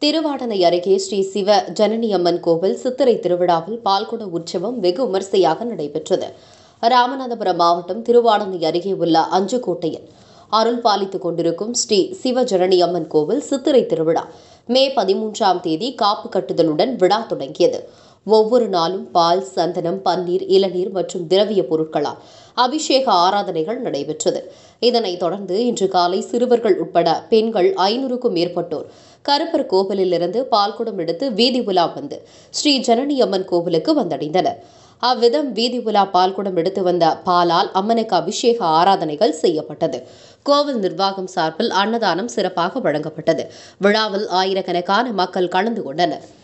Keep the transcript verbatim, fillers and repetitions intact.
திருவாடனை அருகே ஸ்ரீ சிவ ஜனனியம்மன் கோவில் சித்திரை திருவிழாவில் பால்குட உற்சவம் வெகு விமரிசையாக நடைபெற்றது. ராமநாதபுரம் மாவட்டம் திருவாடனை அருகே உள்ள அஞ்சுக்கோட்டையில் அருள் பாலித்துக் கொண்டிருக்கும் ஸ்ரீ சிவ ஜனனியம்மன் கோவில் சித்திரை திருவிழா மே பதிமூன்றாம் தேதி காப்பு கட்டுதலுடன் விழா தொடங்கியது. ஒவ்வொரு நாளும் பால், சந்தனம், பன்னீர், இளநீர் மற்றும் திரவிய பொருட்களால் அபிஷேக ஆராதனைகள் நடைபெற்றது. இதனைத் தொடர்ந்து இன்று காலை சிறுவர்கள் உட்பட பெண்கள் ஐநூறுக்கும் மேற்பட்டோர் கருப்பர் கோவிலிலிருந்து பால்குடம் எடுத்து வீதி உலா வந்து ஸ்ரீ ஜனனியம்மன் கோவிலுக்கு வந்தடைந்தனர். அவ்விதம் வீதி உலா பால்குடம் எடுத்து வந்த பாலால் அம்மனுக்கு அபிஷேக ஆராதனைகள் செய்யப்பட்டது. கோவில் நிர்வாகம் சார்பில் அன்னதானம் சிறப்பாக வழங்கப்பட்டது. விழாவில் ஆயிரக்கணக்கான மக்கள் கலந்து கொண்டனர்.